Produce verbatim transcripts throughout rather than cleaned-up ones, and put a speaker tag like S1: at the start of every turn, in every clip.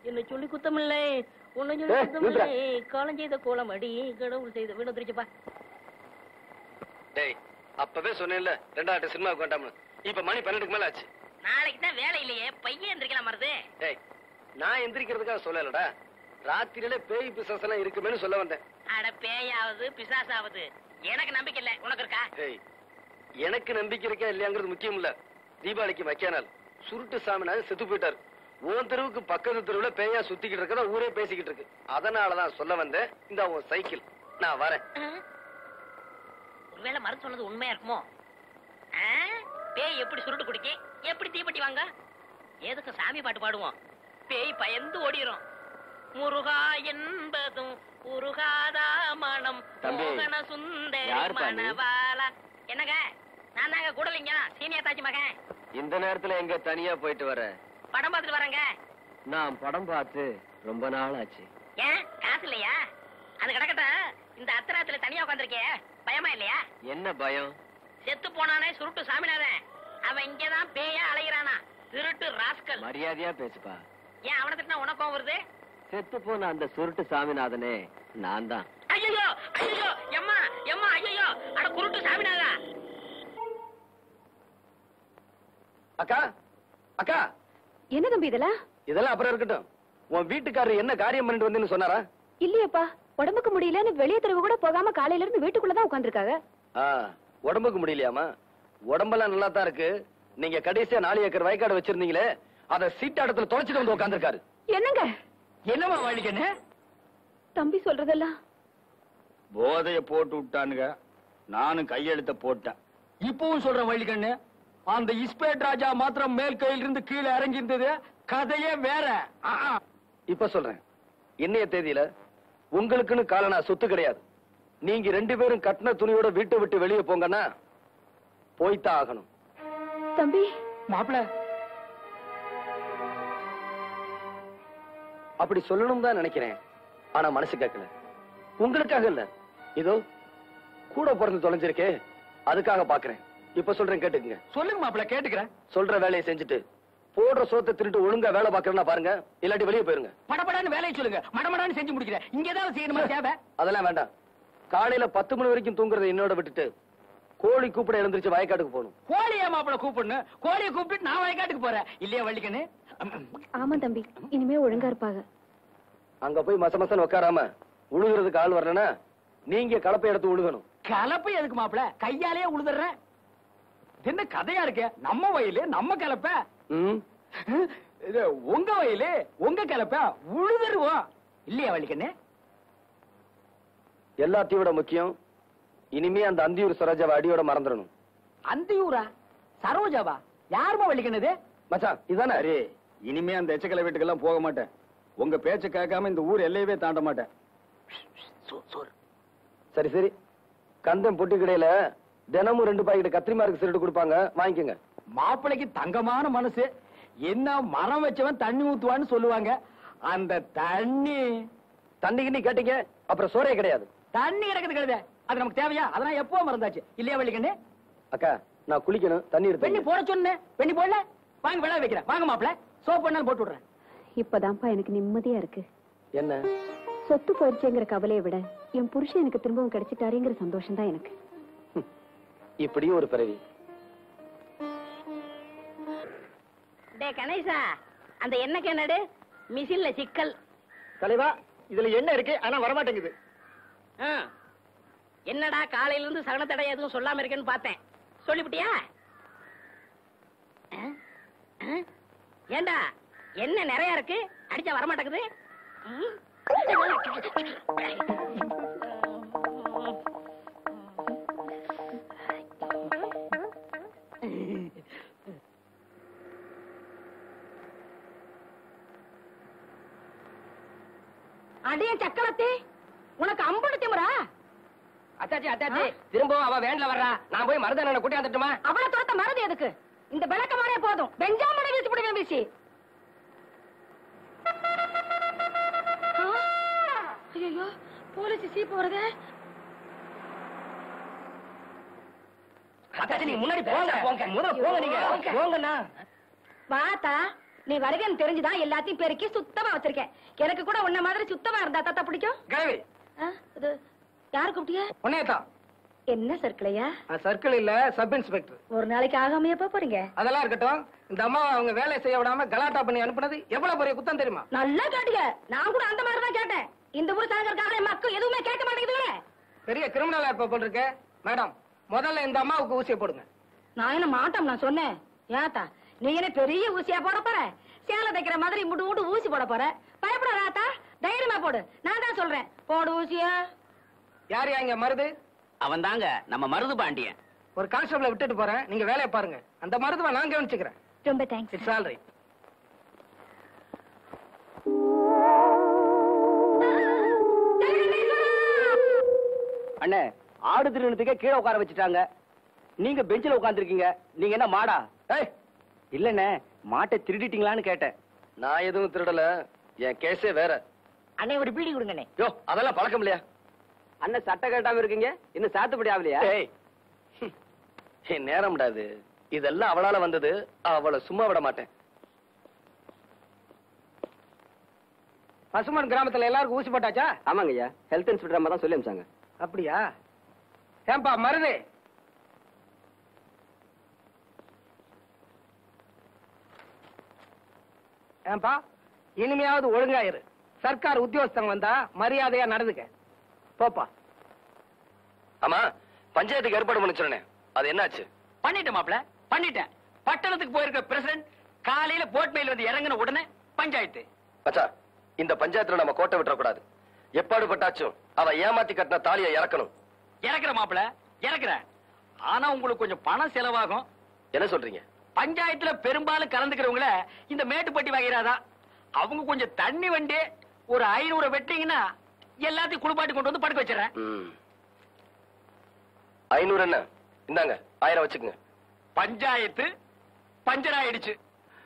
S1: என்ன சொல்லி குத்தமில்லை, உன்னை சொல்லி குத்தமில்லை. காலம் செய்த கோலம் அடி, கடவுள் செய்த வீடு திருச்சுப்பா.
S2: டேய், அப்பவே சொன்னேன்ல ரெண்டாவது சினிமாவுக்கு வேண்டாம்னு. இப்ப மணி பன்னெண்டுக்கு மேல ஆச்சு.
S1: நாளைக்கு தான் வேலை இல்லையே, பையன் எந்திரிக்கலாம் மருது.
S2: டேய், நான் எந்திரிக்கிறதுக்காக சொல்லலடா, ராத்திரியில பேய் பிசாசு எல்லாம் இருக்குமேனு சொல்ல வந்தேன்.
S1: அட பேயாவது பிசாசாவது எனக்கு நம்பிக்கை இல்ல, உனக்கு இருக்கா?
S2: டேய், எனக்கு நம்பிக்கை இருக்கா இல்லையாங்கிறது முக்கியம் இல்ல. தீபாவளிக்கு மக்கியானால் சுருட்டு சாமினாரு செத்து போயிட்டாரு. உன் தெருவுக்கு பக்கத்து தெருவுல பேயா சுத்திக்கிட்டு இருக்கதா ஊரே பேசிக்கிட்டு இருக்கு. அதனாலதான் சொல்ல வந்தேன். இந்த உன் சைக்கிள், நான் வரேன்.
S1: ஒருவேளை மருந்து சொன்னது உண்மையா இருக்குமோ? பேய் எப்படி சுருட்டு குடிக்க, எப்படி தீப்பெட்டி வாங்க? எதுக்கு சாமி பாட்டு பாடுவோம்? பேய் பயந்து ஓடிரும். முருகா என்பதும் உருகாதா மனம் மோகன சுந்தரி மணவாளா. என்னங்க, நான் தாங்க கூடலிங்க, சீனியர் தாச்சி மகன்.
S2: இந்த நேரத்துல எங்க தனியா போயிட்டு வர?
S1: படம் பார்த்துட்டு வரேங்க.
S2: நான் படம் பார்த்து ரொம்ப நாள் ஆச்சு.
S1: ஏன் காசு இல்லையா? அது கிடக்கட்டும். இந்த அத்தராத்துல தனியா உட்காந்துருக்கே, பயமா இல்லையா?
S2: என்ன பயம்?
S1: செத்து போனானே சுருட்டு சாமிநாதன், அவன் இங்கதான் பேயா அலைகிறானா. திருட்டு ராஸ்கல்.
S2: மரியாதையா பேசுப்பா.
S1: ஏன் அவனை திட்டினா உனக்கும் வருது?
S2: செத்து போன அந்த சுருட்டு சாமிநாதனே நான் தான்.
S1: ஐயோ ஐயோ, எம்மா எம்மா, ஐயோ, அட குருட்டு சாமிநாதா.
S2: அக்கா அக்கா,
S3: என்ன தம்பி இதெல்லாம்?
S2: இதெல்லாம் அப்புறம் இருக்கட்டும். உன் வீட்டுக்காரர் என்ன காரியம் பண்ணிட்டு வந்தேன்னு சொன்னாரா?
S3: இல்லையப்பா, உடம்புக்கு முடியலன்னு வெளியே தெருவு கூட போகாம காலையில இருந்து வீட்டுக்குள்ளதான் உட்காந்துருக்காங்க.
S2: உடம்புக்கு முடியலையாமா? உடம்பெல்லாம் நல்லா தான் இருக்கு. நீங்க கடைசியா நாலு ஏக்கர் வயக்காடு வச்சிருந்தீங்களே, அத சீட்டாடத்துல தொலைச்சிட்டு வந்து உட்காந்துருக்காரு.
S3: என்னங்க?
S2: என்னமா வாழிக்கண்ணு?
S3: தம்பி சொல்றதெல்லாம்
S4: போதைய போட்டு விட்டானுங்க. நானும் கையெழுத்த போட்டேன். இப்பவும் சொல்றேன் வழிகண்ணு, அந்த இஸ்பேட் ராஜா மாத்திரம் மேல் கையில இருந்து கீழே இறங்கி இருந்தது கதையே வேற.
S2: இப்ப சொல்றேன், இன்னைய தேதியில உங்களுக்குன்னு காலனா சொத்து கிடையாது. நீங்க ரெண்டு பேரும் கட்டின துணியோட வீட்டை விட்டு வெளியே போங்கன்னா போய்தான் ஆகணும்.
S3: தம்பி
S4: மாப்பிள்ள
S2: அப்படி சொல்லணும் தான் நினைக்கிறேன். ஆனா மனசு கேட்கல. உங்களுக்காக இல்ல, இதோ கூட பிறந்து தொலைஞ்சிருக்கே அதுக்காக பாக்குறேன். இப்ப சொல்றேன், கேட்டுக்குங்க.
S4: சொல்லுங்க மாப்பிள்ள, கேட்டுக்கிறேன்.
S2: சொல்ற வேலையை செஞ்சுட்டு போடுற சோத்தை திருட்டு ஒழுங்கா வேலை பாக்குறேன்னா பாருங்க, இல்லாட்டி வெளியே போயிருங்க.
S4: படபடான்னு வேலையை சொல்லுங்க, மடமடான்னு செஞ்சு முடிக்கிறேன். இங்க ஏதாவது செய்யணுமா தேவை?
S2: அதெல்லாம் வேண்டாம். காலையில பத்து மணி வரைக்கும் தூங்குறதை என்னோட விட்டுட்டு கோழி கூப்பிட எழுந்திருச்சு வயக்காட்டுக்கு போகணும்.
S4: கோழியா மாப்பிள்ள கூப்பிடணும்? கோழியை கூப்பிட்டு நான் வயக்காட்டுக்கு போறேன் இல்லையா வள்ளிக்கண்ணு?
S3: ஆமா தம்பி, இனிமே ஒழுங்கா இருப்பாங்க.
S2: அங்க போய் மச மசன் உட்காராம உழுகுறதுக்கு ஆள் வரலன்னா நீங்க கலப்பை எடுத்து உழுகணும்.
S4: கலப்பை எதுக்கு மாப்பிள்ள? கையாலேயே உழுதுறேன். என்ன கதையா இருக்கு? நம்ம வயலு நம்ம கலப்ப, உங்க வயலு உங்க கலப்ப, உழுதுருவோம் இல்லையா வள்ளிக்கண்ணு?
S2: எல்லாத்தையும் விட முக்கியம், இனிமே அந்த அந்தியூர் சரோஜாவை அடியோட மறந்துடணும்.
S4: அந்தியூரா? சரோஜாவா? யாருமா வள்ளிக்கண்ணது?
S2: மச்சான் இதானே?
S4: சரி, இனிமே அந்த எச்சக்கலை வீட்டுக்கெல்லாம் போக மாட்டேன். உங்க பேச்ச கேட்காம இந்த ஊர் எல்லையவே தாண்ட மாட்டேன்.
S2: சரி சரி, கந்தம் பொட்டி கடையில தினமும் ரெண்டு பாக்கெட் கத்திரிமாருக்கு சிரட்டு கொடுப்பாங்க, வாங்கிக்கோங்க.
S4: மாப்பிளைக்கு தங்கமான மனசு. என்ன மரம் வச்சவன் தண்ணி ஊத்துவான்னு சொல்லுவாங்க. அந்த தண்ணி
S2: தண்ணிக்கு நீ கேட்டீங்க அப்புறம் சோறே கிடையாது.
S4: தண்ணி கிடக்குது கிடையாது, அது நமக்கு தேவையா? அதெல்லாம் எப்போ மறந்தாச்சு இல்லையா வள்ளிக்கண்ணு?
S2: அக்கா நான் குளிக்கணும், தண்ணி எடுத்து.
S4: பெண்ணி போட சொன்ன, பெண்ணி போடல. வாங்க விளைய வைக்கிறேன். வாங்க மாப்பிள, சோப் பண்ணாலும் போட்டு விடுறேன்.
S3: இப்பதான்ப்பா எனக்கு நிம்மதியா இருக்கு.
S2: என்ன?
S3: சொத்து போயிடுச்சுங்கிற கவலையை விட என் புருஷன் எனக்கு திரும்பவும் கிடைச்சிட்டாருங்கிற சந்தோஷம் தான் எனக்கு.
S2: இப்படியும் ஒரு பிறவி.
S1: டே கணேசா, அந்த எண்ணெய் என்னடு மிஷின்ல சிக்கல்.
S2: தலைவா, இதுல என்ன இருக்கு ஆனா வரமாட்டேங்குது.
S1: என்னடா காலையில இருந்து சகன தடை எதுவும் சொல்லாம இருக்கேன்னு பார்த்தேன், சொல்லிவிட்டியா? ஏண்டா என்ன நிறைய இருக்கு, அடிச்சா வரமாட்டேங்குது. அடிய சக்கரத்தி, உனக்கு அம்புடு திமுறா?
S5: அத்தாச்சி அத்தாச்சி, திரும்பவும் அவ வேன்ல வர்றா. நான் போய் மருதான கூட்டி வந்துட்டுமா?
S1: அவளை துரத்த மருது எதுக்கு? இந்த விளக்கமானே போதும். பெஞ்சாமனை வீசி போடுவேன் வீசி. ஐயோ, போலீஸ் சீப்பு வருதே.
S5: அத்தாச்சி நீங்க முன்னாடி போங்க, போங்க முதல்ல போங்க. நீங்க போங்கண்ணா.
S1: வாத்தா,
S6: நீ வருவேன்னு தெரிஞ்சுதான் எல்லாத்தையும் பெருக்கி சுத்தமா வச்சிருக்கேன். எனக்கு கூட உன்ன மாதிரி சுத்தமா இருந்தா தாத்தா பிடிக்கும்.
S5: கிழவி
S6: ஆ, இது யாரு கூப்பிட்டியா?
S5: உன்னையத்தான்.
S6: என்ன சர்க்கிளையா?
S5: சர்க்கிள் இல்ல, சப் இன்ஸ்பெக்டர்.
S6: ஒரு நாளைக்கு ஆகாமையா போப் போறீங்க?
S5: அதெல்லாம் இருக்கட்டும். இந்த அம்மா அவங்க வேலை செய்ய விடாம கலாட்டா பண்ணி அனுப்புனது எவ்வளவு பெரிய குத்தம் தெரியுமா?
S6: நல்லா கேட்டீங்க. நான் கூட அந்த மாதிரி தான் கேட்டேன். இந்த ஊர் சாகர்கார மக்கள் எதுவுமே கேட்க மாட்டேங்குது.
S5: பெரிய கிரிமினலா இருப்ப போல் இருக்கு. மேடம், முதல்ல இந்த அம்மாவுக்கு ஊசியை போடுங்க.
S6: நான் என்ன மாட்டோம் நான் சொன்னேன். ஏத்தா நீ என்ன பெரிய ஊசியா போட போற? சேலை தைக்கிற மாதிரி முட்டு முட்டு ஊசி போட போற? பயப்படாதா, தைரியமா போடு. நான் தான் சொல்றேன், போடு ஊசியா.
S5: யார் இங்க மருது?
S1: அவன் தாங்க நம்ம மருது பாண்டியன்.
S5: ஒரு கான்ஸ்டபிள விட்டுட்டு போறேன், நீங்க வேலையை பாருங்க. அந்த மருதுவை நான் கவனிச்சுக்கிறேன்.
S6: ரொம்ப தேங்க்ஸ்.
S5: It's all right.
S2: அண்ணே, ஆடு திருநத்துக்கே கீழே உட்கார வச்சுட்டாங்க. நீங்க பெஞ்சில உட்கார்ந்துருக்கீங்க. நீங்க என்ன மாடா? ஏய், இல்லண்ணே, மாட்டை திருடிட்டீங்களான்னு கேட்டேன். நான் எதுவும் திருடல, என் கேஸே வேற.
S1: அண்ணே ஒரு பீடி கொடுங்கண்ணே.
S2: யோ, அதெல்லாம் பழக்கம் இல்லையா? அண்ணன் சட்டை கட்டாம இருக்கீங்க, இன்னும் சாத்துப்படி ஆகலையா? என் நேரம் விடாது. இதெல்லாம் அவளால வந்தது, அவளை சும்மா விட மாட்டேன்.
S5: பசுமன் கிராமத்துல எல்லாருக்கும் ஊசி போட்டாச்சா?
S2: ஆமாங்க ஐயா, ஹெல்த் இன்ஸ்பெக்டர் அம்மா தான் சொல்லி அனுப்பிச்சாங்க.
S5: அப்படியா? ஏன்பா மருது, ஏன்பா இனிமையாவது ஒழுங்காயிரு. சர்க்கார் உத்தியோகஸ்தங்க வந்தா மரியாதையா நடந்துக்க. போப்பா.
S2: ஆமா, பஞ்சாயத்துக்கு ஏற்பாடு பண்ண சொன்னேன், அது என்னாச்சு?
S4: பண்ணிட்டேன் மாப்ள, பண்ணிட்டேன். பட்டணத்துக்கு போயிருக்க பிரசிடண்ட் காலையில போட் மேல வந்து இறங்கின உடனே பஞ்சாயத்து.
S2: மச்சா, இந்த பஞ்சாயத்துல நம்ம கோட்டை விட்டுற கூடாது. எப்பாடு பட்டாச்சும் அவ ஏமாத்தி கட்டின தாலியை இறக்கணும்.
S4: இறக்குற மாப்ள, இறக்குறேன். ஆனா உங்களுக்கு கொஞ்சம் பணம் செலவாகும்.
S2: என்ன சொல்றீங்க?
S4: பஞ்சாயத்துல பெரும்பாலும் கலந்துக்கிறவங்கள இந்த மேட்டுப்பட்டி வகைராதான். அவங்க கொஞ்சம் தண்ணி வண்டி ஒரு ஐநூறு வெட்டிங்கன்னா எல்லாத்தையும் குளிப்பாட்டி கொண்டு வந்து படுக்க வச்சிடறேன்.
S2: ஐநூறு என்ன, இந்தாங்க ஆயிரம் வச்சுக்கோங்க.
S4: பஞ்சாயத்து பஞ்சர் ஆயிடுச்சு.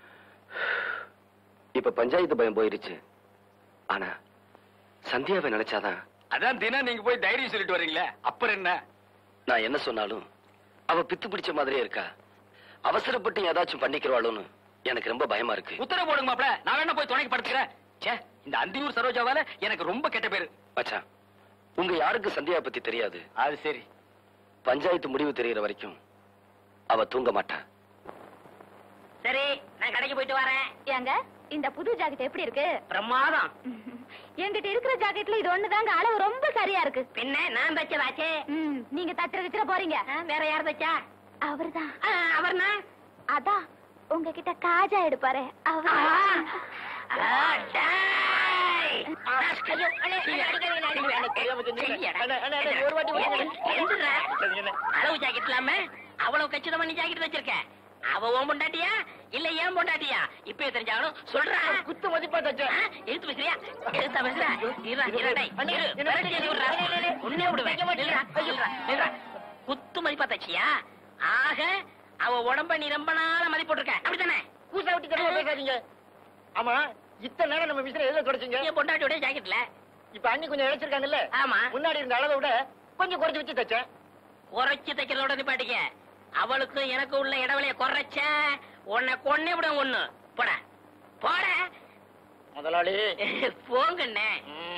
S2: இப்ப பஞ்சாயத்து பயம் போயிருச்சு. ஆனா சந்தியாவை நினைச்சாதான்.
S4: அதான் தினம் நீங்க போய் தைரியம் சொல்லிட்டு வர்றீங்களே, அப்புறம் என்ன? நான்
S2: என்ன சொன்னாலும் அவ பித்து பிடிச்ச மாதிரியே இருக்கா. அவசரப்பட்டு ஏதாச்சும் பண்ணிக்கிறவாளுன்னு எனக்கு ரொம்ப பயமா இருக்கு.
S4: உத்தரவு போடுங்க மாப்ள, நான் வேணா போய் துணைக்கு படுத்துக்கிறேன். ச்சே, இந்த அந்தியூர் சரோஜாவால எனக்கு ரொம்ப கெட்ட பேரு.
S2: மச்சான், உங்க யாருக்கு சந்தியா பத்தி தெரியாது.
S4: அது சரி.
S2: பஞ்சாயத்து முடிவு தெரியற வரைக்கும் அவ தூங்க மாட்டா.
S1: சரி, நான் கடைக்கு போயிட்டு வரேன்.
S6: ஏங்க, இந்த புது ஜாக்கெட் எப்படி இருக்கு?
S1: பிரமாதம்.
S6: என்கிட்ட இருக்கிற ஜாக்கெட்ல இது ஒண்ணுதாங்க அளவு ரொம்ப சரியா இருக்கு.
S1: பின்ன நான் தச்சதாச்சே.
S6: ம், நீங்க தச்சுற தச்சுற போறீங்க.
S1: ஆ, வேற யார் தச்சா?
S6: அவர்தான்.
S1: ஆ, அவர்னா?
S6: அதான் உங்ககிட்ட காஜா எடுப்பாரு அவர்.
S1: ஆ, டேய். ஐயோ, அண்ணே, அண்ணே, அடிக்காதீங்க, அடிக்காதீங்க. ஒரு வாட்டி எந்திரா. அளவு ஜாக்கெட் இல்லாம அவ்வளவு கச்சிதமா நீ ஜாக்கெட் வச்சிருக்க. அவ ஓன் பொண்டாட்டியா இல்ல ஏன் பொண்டாட்டியா? இப்ப தெரிஞ்சாலும் சொல்றா.
S5: குத்து மதிப்பா தச்சா.
S1: எழுத்து பேசுறியா? எழுத்தா பேசுறா? இருடா, இருடா, டேய். இரு, விரட்டி தள்ளி விடுறா. உன்னே விடுவேன். நில்றா, நில்றா, நில்றா. குத்து மதிப்பா தச்சியா? ஆக அவ உடம்ப நீ ரொம்ப நாள மதிப்பு போட்டிருக்க, அப்படித்தானே?
S5: கூசா விட்டு தடவை பேசாதீங்க. ஆமா, இத்தனை நேரம் நம்ம விசிற எதுல தொடச்சிங்க?
S1: என் பொண்டாட்டியோட ஜாக்கெட்ல.
S5: இப்ப அண்ணி கொஞ்சம் இழைச்சிருக்காங்கல்ல?
S1: ஆமா.
S5: முன்னாடி இருந்த அளவை விட கொஞ்சம் குறைச்சு வச்சு தச்சேன்.
S1: குறைச்சு தைக்கிறதோட நிப்பாட்டிக்க. அவளுக்கு எனக்கு உள்ள இடவெளிய குறைச்ச உன்னை கொன்னே விட ஒண்ணு. போட போட
S5: முதலாளி.
S1: போங்கண்ணே.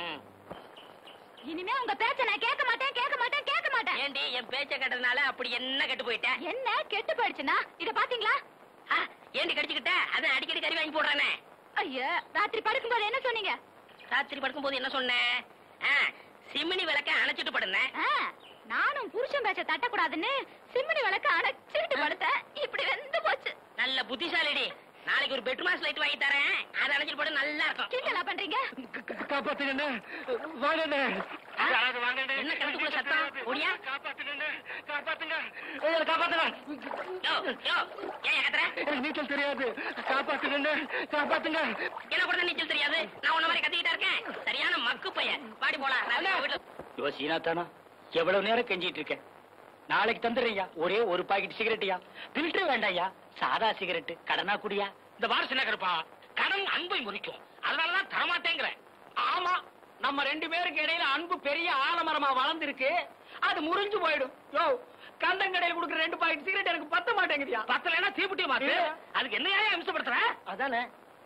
S6: இனிமே உங்க பேச்ச நான் கேட்க மாட்டேன், கேட்க மாட்டேன், கேட்க மாட்டேன்.
S1: ஏண்டி என் பேச்ச கேட்டதுனால அப்படி என்ன கெட்டு போயிட்டேன்?
S6: என்ன கெட்டு போயிடுச்சுன்னா இத பாத்தீங்களா?
S1: ஆ, ஏண்டி கடிச்சுக்கிட்ட? அதான் அடிக்கடி கறி வாங்கி போடுறானே.
S6: ஐயோ, ராத்திரி படுக்கும்போது என்ன சொன்னீங்க?
S1: ராத்திரி படுக்கும்போது என்ன சொன்னேன்? ஆ, சிமினி விளக்க அணைச்சிட்டு படுனேன்.
S6: ஆ, நானும் புருஷன் பேச்ச தட்டக்கூடாதுன்னு சிம்னி விளக்க அணைச்சிட்டு படுத்தேன். இப்படி வெந்து போச்சு.
S1: நல்ல புத்திசாலிடி. நாளைக்கு ஒரு பெட்ரூம் லைட் வாங்கி தரேன், அதை அணைச்சிட்டு போட நல்லா இருக்கும்.
S6: கிண்டலா பண்றீங்க?
S5: காப்பாத்துங்க, வாங்க.
S1: என்ன கணக்குள்ள சத்தம்? ஓடியா?
S5: காப்பாத்துங்க, காப்பாத்துங்க, காப்பாத்துங்க.
S1: யோ, யோ, ஏன் கத்துற?
S5: நீச்சல் தெரியாது, காப்பாத்துங்க, காப்பாத்துங்க.
S1: என்ன கூட நீச்சல் தெரியாது? நான் உன்ன மாதிரி கத்திக்கிட்டா இருக்கேன். சரியான மக்கு பையன். வாடி போலாம். நான் வீட்டுல
S4: யோ சீனாத்தானா, எவ்வளவு நேரம் கெஞ்சிட்டு இருக்கேன். நாளைக்கு தந்துடுறீங்க. ஒரே ஒரு பாக்கெட் சிகரெட்டியா? பில்டர் வேண்டாயா, சாதா சிகரெட். கடனா குடியா?
S7: இந்த வாரசு நகர்ப்பா, கடன் அன்பை முறிக்கும். அதனாலதான் தரமாட்டேங்கிறேன்.
S4: ஆமா, நம்ம ரெண்டு பேருக்கு இடையில அன்பு பெரிய ஆலமரமா வளர்ந்துருக்கு. அது முறிஞ்சு போயிடும். யோ, கந்தங்கடையில் கொடுக்குற ரெண்டு பாக்கெட் சிகரெட் எனக்கு பத்த மாட்டேங்குதியா?
S7: பத்தலைன்னா தீப்புட்டிய மாத்து. அதுக்கு என்னையா அம்சப்படுத்துற?
S5: அதானே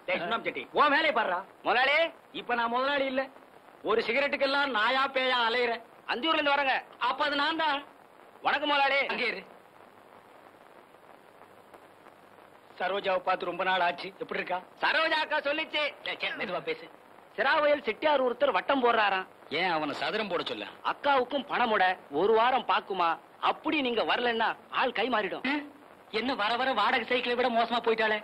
S4: டேய் சுண்ணாம்பு செட்டி உன் வேலையை பாடுறா. முதலாளி இப்ப நான் முதலாளி இல்ல, ஒரு சிகரெட்டுக்கெல்லாம் நாயா பேயா அலையிறேன்.
S5: அந்தியூர்ல இருந்து வரங்க.
S4: அப்ப அது நான் தான்.
S5: வணக்கம் முதலாளி.
S4: அங்கே இரு. சரோஜாவை பார்த்து ரொம்ப நாள் ஆச்சு, எப்படி இருக்கா?
S5: சரோஜா அக்கா சொல்லிச்சு.
S4: டேய், சே, மெதுவா பேசு.
S5: சிராவயல் செட்டியார் ஒருத்தர் வட்டம் போடுறாராம்.
S4: ஏன் அவனை சதுரம் போட சொல்ல?
S5: அக்காவுக்கும் பணமுட ஒரு வாரம் பாக்குமா, அப்படி நீங்க வரலன்னா ஆள் கை மாறிடும்.
S4: என்ன வர வர வாடகை சைக்கிளை விட மோசமா போயிட்டாளே.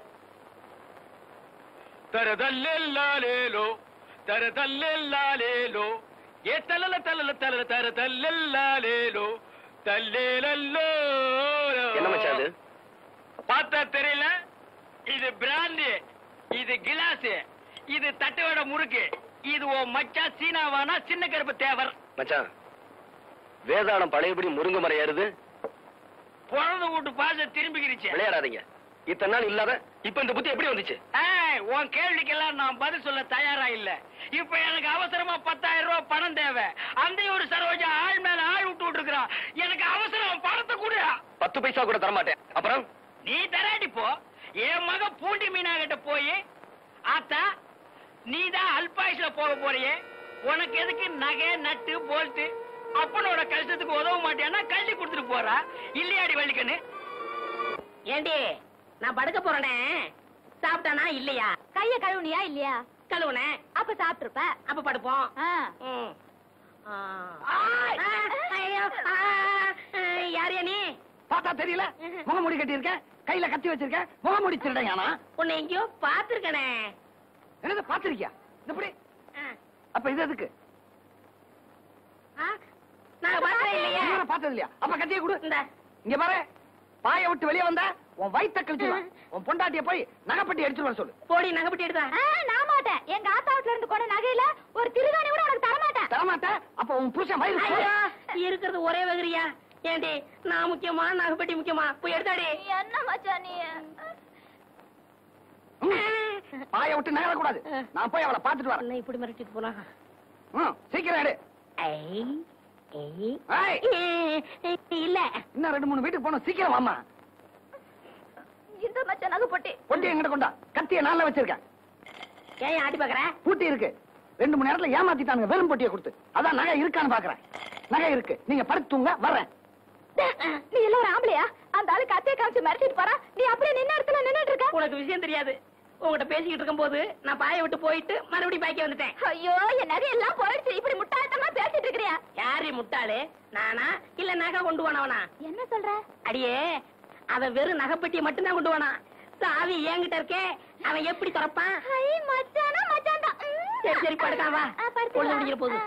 S4: தரதல்லேலோ தரதல்லேலோ ஏ தலல தலல தலல தரதல்லேலோ தல்லேலோ.
S2: என்ன மச்சான் அது?
S4: பார்த்தா தெரியல? இது பிராந்தி, இது கிளாஸ், இது தட்டுவடை முறுக்கு, இது ஓ மச்சா சீனாவானா சின்ன கருப்பு தேவர்.
S2: மச்சான், வேதாளம் பழையபடி முருங்க மரம் ஏறுது.
S4: பிறந்த வீட்டு பாச திரும்பிக்கிருச்சு.
S2: விளையாடாதீங்க. இத்தனை நாள் இல்லாத இப்ப இந்த புத்தி எப்படி வந்துச்சு?
S4: ஏய், உன் கேள்விக்கெல்லாம் நான் பதில் சொல்ல தயாரா இல்ல. இப்ப எனக்கு அவசரமா பத்தாயிரம் ரூபாய் பணம் தேவை. அந்த ஒரு சரோஜா ஆள் மேல ஆள் விட்டு விட்டுருக்கான். எனக்கு அவசரம், பணத்தை கூட.
S2: பத்து பைசா கூட தரமாட்டேன். அப்புறம்
S4: நீ தராடி போ. என் மக பூண்டி மீனா கிட்ட போய், ஆத்தா நீதான் அல்பாயுஸ்ல போக போறியே, உனக்கு எதுக்கு நகை நட்டு போல்ட்டு, அப்பனோட கஷ்டத்துக்கு உதவ மாட்டேன்னா கல்வி கொடுத்துட்டு போறா இல்லையாடி வள்ளிக்கண்ணு?
S1: ஏண்டி நான் படுக்க போறேனே, சாப்பிட்டானா இல்லையா?
S3: கைய கழுவுனியா இல்லையா?
S1: கழுவுனேன்.
S3: அப்ப சாப்பிட்டுருப்ப.
S1: அப்ப படுப்போம்.
S3: ஆ.
S1: ம். ஆ. ஆ, ஐயோ, ஆ, ஆ, யாரையா நீ?
S5: பார்த்தா தெரியல? முகமூடி கட்டி இருக்க, கையில கத்தி வச்சிருக்க, முகமூடி திருடையானா?
S1: உன்னை எங்கேயோ பாத்துருக்கனே.
S5: என்னது பாத்திருக்கியா? எப்படி? அப்ப இது எதுக்கு?
S1: நான் பார்த்தேன் இல்லையா?
S5: நீ பார்த்தது இல்லையா? அப்ப கத்தியை கொடு.
S1: இந்த
S5: இங்க பாரு, பாய விட்டு வெளியே வந்தா உன் வயித்த கழிச்சுடுவேன். உன் பொண்டாட்டிய போய் நகைப்பட்டி எடுத்துட்டு வர சொல்லு.
S1: போடி நகைப்பட்டி எடுத்தா.
S3: நான் மாட்டேன். எங்க ஆத்தா வீட்டுல இருந்து கொண்ட நகையில ஒரு திருகாணி கூட உனக்கு தர மாட்டேன்.
S5: தரமாட்ட? அப்ப உன் புருஷன் வயிறு
S1: ஐயோ, இருக்கிறது ஒரே வகரியா? ஏண்டி நான் முக்கியமா நகைப்பட்டி முக்கியமா? போய் எடுத்தாடி.
S3: என்ன மச்சான் நீ?
S5: பாய விட்டு நகர கூடாது. நான் போய் அவளை பாத்துட்டு வரேன்.
S1: என்ன இப்படி மிரட்டிட்டு போனா?
S5: ம், சீக்கிரம் எடு.
S1: ஐ, ஐ.
S5: ஏய்,
S1: ஏ, இல்ல
S5: இன்னும் ரெண்டு மூணு வீட்டுக்கு போகணும். சீக்கிரம் வாமா.
S3: இந்த மச்சான் நகை போட்டி.
S5: பொட்டி எங்கிட்ட கொண்டா. கத்திய நாள்ல வச்சிருக்கேன்.
S1: ஏன் ஆட்டி பாக்குற?
S5: பூட்டி இருக்கு. ரெண்டு மணி நேரத்துல ஏமாத்திட்டானுங்க வெறும் பொட்டியை கொடுத்து. அதான் நகை இருக்கான்னு பாக்குறேன். நகை இருக்கு. நீங்க படுத்துங்க, வர்றேன்.
S3: நீ எல்லாம் ஒரு ஆம்பளையா? அந்த ஆளு கத்திய காமிச்சு மிரட்டிட்டு போறா. நீ அப்படியே நின்ன இடத்துல நின்னுட்டு இருக்க.
S1: உனக்கு விஷயம் தெரியாது. உங்ககிட்ட பேசிக்கிட்டு இருக்கும் போது நான் பாய விட்டு போயிட்டு மறுபடியும் பாய்க்க வந்துட்டேன்.
S3: ஐயோ, என் நகை எல்லாம் போயிடுச்சு. இப்படி முட்டாள்தனமா பேசிட்டு இருக்கிறியா?
S1: யாரு முட்டாளு? நானா இல்ல நகை கொண்டு போனவனா?
S3: என்ன சொல்ற?
S1: அடியே, அவன் வெறும் நகைப்பெட்டியை மட்டும்தான் கொண்டு போனான். சாவி என்கிட்ட இருக்கே, அவன் எப்படி திறப்பான்?
S3: ஐ மச்சானா மச்சான் தான்.
S1: சரி சரி படுக்கான் வா.
S3: ஆ, படுத்துக்கலாம்.
S1: பொழுது முடிக்கிற போது